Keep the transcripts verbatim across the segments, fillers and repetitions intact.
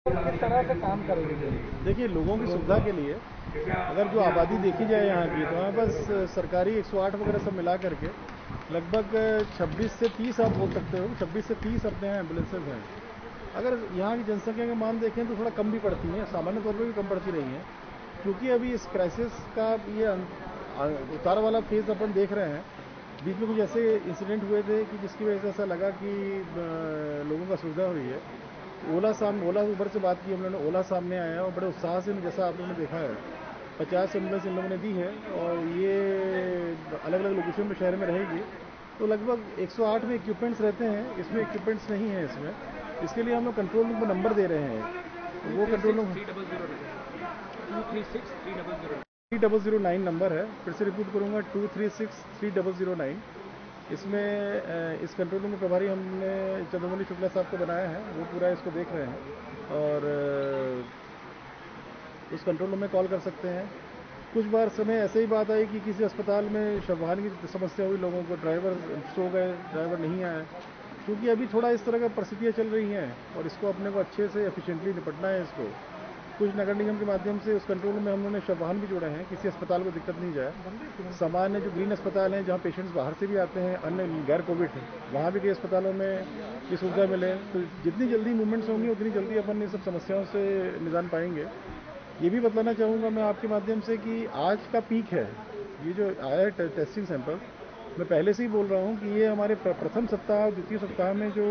किस तरह से काम करेंगे? देखिए, लोगों की सुविधा के लिए अगर जो आबादी देखी जाए यहाँ की, तो यहाँ बस सरकारी एक सौ आठ वगैरह सब मिला करके लगभग छब्बीस से तीस आप बोल सकते हो, छब्बीस से तीस अपने यहाँ एम्बुलेंसेज हैं। अगर यहाँ की जनसंख्या का मान देखें तो थोड़ा कम भी पड़ती हैं, सामान्य तौर पर भी कम पड़ती रही हैं, क्योंकि अभी इस क्राइसिस का ये उतार वाला फेज़ अपन देख रहे हैं। बीच में कुछ ऐसे इंसिडेंट हुए थे कि जिसकी वजह से ऐसा लगा कि लोगों का सुविधा हुई है। ओला सामने ओला ऊबर से बात की हम लोगों ने, ओला सामने आया और बड़े उत्साह से, जैसा आप लोगों ने देखा है, पचास एम्बुलेंस इन लोगों ने दी है और ये अलग अलग लोकेशन में शहर में रहेगी। तो लगभग एक सौ आठ में इक्विपमेंट्स रहते हैं, इसमें इक्विपमेंट्स नहीं है इसमें। इसके लिए हम लोग कंट्रोल रूम को नंबर दे रहे हैं, तो वो control room three double zero nine number है। फिर से रिपीट करूँगा, two three six three double zero nine. इसमें इस कंट्रोल रूम के प्रभारी हमने चंद्रमौली शुक्ला साहब को बनाया है, वो पूरा इसको देख रहे हैं और उस कंट्रोल रूम में कॉल कर सकते हैं। कुछ बार समय ऐसे ही बात आई कि किसी अस्पताल में शववाहन की समस्या हुई, लोगों को ड्राइवर सो गए, ड्राइवर नहीं आए, क्योंकि अभी थोड़ा इस तरह का परिस्थितियाँ चल रही हैं और इसको अपने को अच्छे से एफिशिएंटली निपटना है। इसको कुछ नगर निगम के माध्यम से उस कंट्रोल में हम लोगों ने शववाहन भी जोड़े हैं, किसी अस्पताल को दिक्कत नहीं जाए। सामान्य जो ग्रीन अस्पताल हैं, जहाँ पेशेंट्स बाहर से भी आते हैं, अन्य गैर कोविड, वहाँ भी कई अस्पतालों में ये सुविधा मिले, तो जितनी जल्दी मूवमेंट्स होंगी उतनी जल्दी अपन इन सब समस्याओं से निदान पाएंगे। ये भी बतलाना चाहूँगा मैं आपके माध्यम से कि आज का पीक है, ये जो आया है टे, टेस्टिंग सैंपल, मैं पहले से ही बोल रहा हूँ कि ये हमारे प्रथम सप्ताह द्वितीय सप्ताह में जो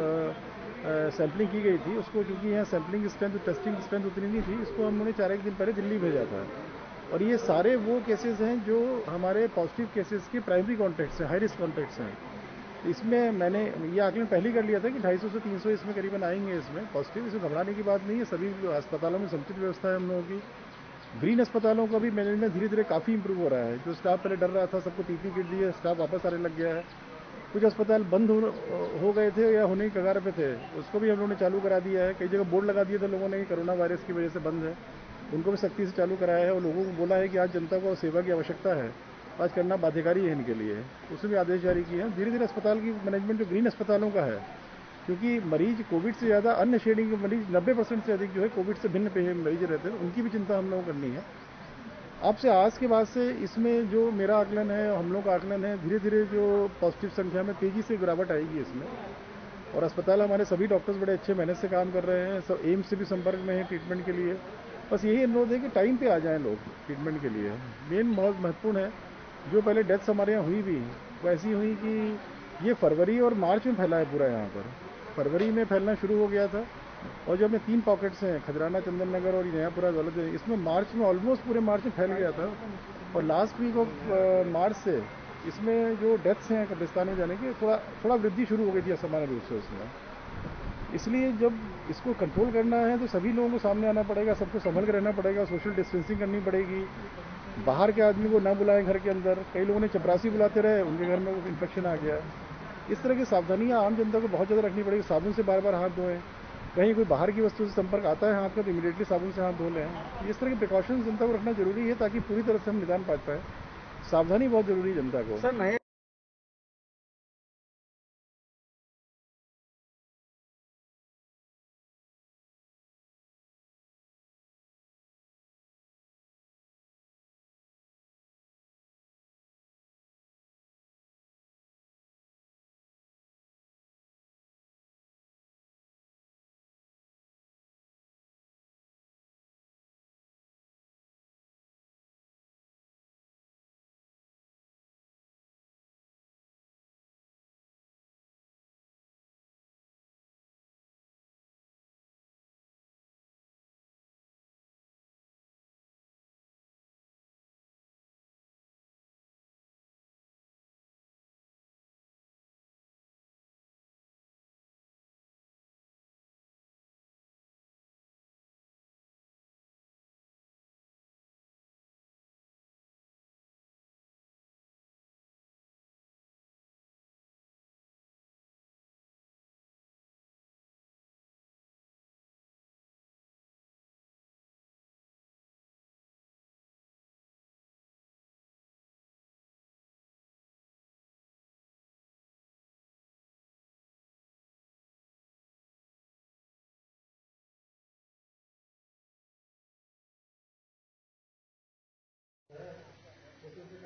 सैम्पलिंग की गई थी, उसको चूँकि यहाँ सैम्पलिंग स्ट्रेंथ, टेस्टिंग स्ट्रेंथ उतनी नहीं थी, इसको हम लोगों ने चार एक दिन पहले दिल्ली भेजा था। और ये सारे वो केसेस हैं जो हमारे पॉजिटिव केसेस के प्राइमरी कॉन्टैक्ट्स हैं, हाई रिस्क कॉन्टैक्ट्स हैं। इसमें मैंने ये आकलन पहले कर लिया था कि ढाई सौ से तीन सौ इसमें करीबन आएंगे इसमें पॉजिटिव। इसमें घबराने की बात नहीं है, सभी अस्पतालों में समुचित व्यवस्था है हम लोगों की। ग्रीन अस्पतालों का भी मैनेजमेंट धीरे धीरे काफ़ी इंप्रूव हो रहा है। जो स्टाफ पहले डर रहा था, सबको पीपी किट दी है, स्टाफ वापस आने लग गया है। कुछ अस्पताल बंद हो, हो गए थे या होने की कगार पे थे, उसको भी हम लोगों ने चालू करा दिया है। कई जगह बोर्ड लगा दिए थे लोगों ने कि कोरोना वायरस की वजह से बंद है, उनको भी सख्ती से चालू कराया है और लोगों को बोला है कि आज जनता को सेवा की आवश्यकता है, आज करना बाध्यकारी है इनके लिए, उसमें भी आदेश जारी किए हैं। धीरे धीरे अस्पताल की मैनेजमेंट जो ग्रीन अस्पतालों का है, क्योंकि मरीज कोविड से ज़्यादा अन्य श्रेणी के मरीज नब्बे परसेंट से अधिक जो है कोविड से भिन्न मरीज रहते हैं, उनकी भी चिंता हम लोगों को करनी है। आपसे आज के बाद से इसमें जो मेरा आकलन है, हम लोग का आकलन है, धीरे धीरे जो पॉजिटिव संख्या में तेज़ी से गिरावट आएगी इसमें। और अस्पताल हमारे सभी डॉक्टर्स बड़े अच्छे मेहनत से काम कर रहे हैं, सब एम्स से भी संपर्क में हैं ट्रीटमेंट के लिए। बस यही अनुरोध है कि टाइम पे आ जाएं लोग ट्रीटमेंट के लिए। मेन बहुत महत्वपूर्ण है, जो पहले डेथ्स हमारे यहाँ हुई भी वो ऐसी हुई कि ये फरवरी और मार्च में फैला है पूरा यहाँ पर। फरवरी में फैलना शुरू हो गया था और जो अपने तीन पॉकेट्स हैं, खजराना, चंदन नगर और नयापुरा दौलत, इसमें मार्च में ऑलमोस्ट पूरे मार्च में फैल गया था। और लास्ट वीक ऑफ मार्च से इसमें जो डेथ्स हैं कब्रिस्तान में जाने की, थोड़ा थोड़ा वृद्धि शुरू हो गई थी सामान्य रूप से उसमें। इसलिए जब इसको कंट्रोल करना है तो सभी लोगों को सामने आना पड़ेगा, सबको संभल कर रहना पड़ेगा, सोशल डिस्टेंसिंग करनी पड़ेगी, बाहर के आदमी को ना बुलाएं घर के अंदर। कई लोगों ने चपरासी बुलाते रहे, उनके घर में इन्फेक्शन आ गया। इस तरह की सावधानियां आम जनता को बहुत ज़्यादा रखनी पड़ेगी। साबुन से बार बार हाथ धोएं, कहीं कोई बाहर की वस्तु से संपर्क आता है हाथ का तो इमीडिएटली साबुन से हाथ धो लें। इस तरह के प्रिकॉशंस जनता को रखना जरूरी है ताकि पूरी तरह से हम निदान पा पाएँ। सावधानी बहुत जरूरी है जनता को। सर नए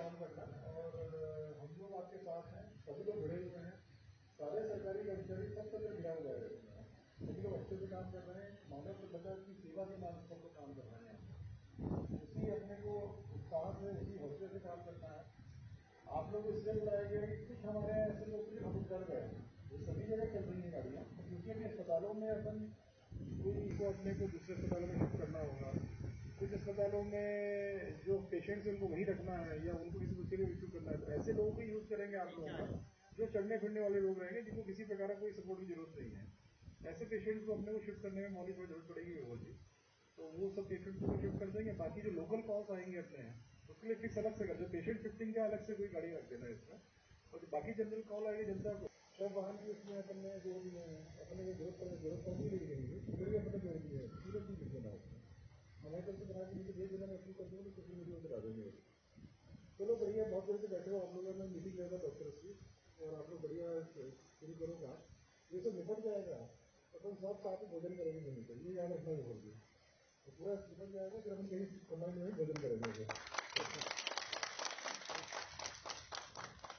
काम करना और हम लोग आपके साथ हैं, सभी लोग जुड़े हुए हैं, सारे सरकारी कर्मचारी सब तरह जुड़ा हुआ है, सभी लोग अच्छे से काम कर रहे हैं, मानव सभ्यता की सेवा के माध्यम से हम लोग काम कर रहे हैं। उसी अपने को उत्साह से, उसी हौसले से काम करना है। आप लोग इसलिए बुलाए गए कि कुछ हमारे यहाँ ऐसे लोग थे हम डर गए, ये सभी जगह चल रही है गाड़ियाँ, क्योंकि अभी अस्पतालों में अपन कोई को अपने को दूसरे अस्पतालों में शिफ्ट करना होगा, कुछ अस्पतालों में जो पेशेंट्स हैं उनको वहीं रखना है या उनको किसी दूसरे को रिसीव करना है, तो ऐसे लोगों को यूज़ करेंगे आप लोगों का, जो चढ़ने फिरने वाले लोग रहेंगे जिनको किसी प्रकार का कोई सपोर्ट की जरूरत नहीं है। ऐसे पेशेंट्स को अपने को शिफ्ट करने में मौलिक जरूरत पड़ेगी व्यवस्था की, तो वो सब पेशेंट्स को शिफ्ट कर देंगे। बाकी जो लोकल कॉल्स आएंगे अपने यहाँ उसके लिए फिक्स अलग से कर दो, पेशेंट शिफ्टिंग का अलग से कोई गाड़ी रख देना इसमें, और बाकी जनरल कॉल आएगी जनता को सब वाहन की उसमें अपन ने जो भी है अपने को जरूरत पड़े जरूरत कम ही नहीं रहेगी, फिर भी अपने जो भी है पूरा चीज लिख देना उसमें हमारे तरफ से बना के मुझे भेज देना, मैं अपनी कर दूँगा तो किसी वीडियो बता देंगे। चलो बढ़िया, बहुत देर से बैठे हो आप लोगों ने मीटिंग किया था डॉक्टर की, और आप लोग बढ़िया शुरू करो काम, ये सब निपट जाएगा तो अपन सब साथ में भोजन करेंगे नहीं तो ये याद रखना जरूरी है, तो पूरा निपट जाएगा फिर अपन कहीं समय में भोजन करेंगे।